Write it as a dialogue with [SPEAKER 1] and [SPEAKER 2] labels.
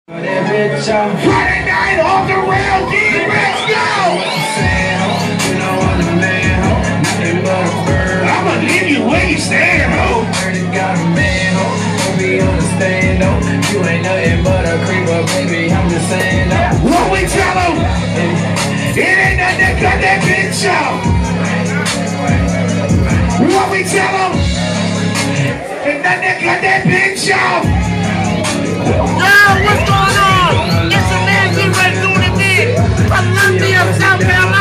[SPEAKER 1] Friday night off the rail, let's go! I'ma leave you where you stand, ho. You ain't nothing but a creeper, baby. I'm just saying, what we tell them? It ain't nothing that cut that bitch off. What we tell them? Ain't nothing that cut that bitch off.
[SPEAKER 2] Yo, what's going on? It's a man, G-Ray doing it big. From Columbia, South Carolina.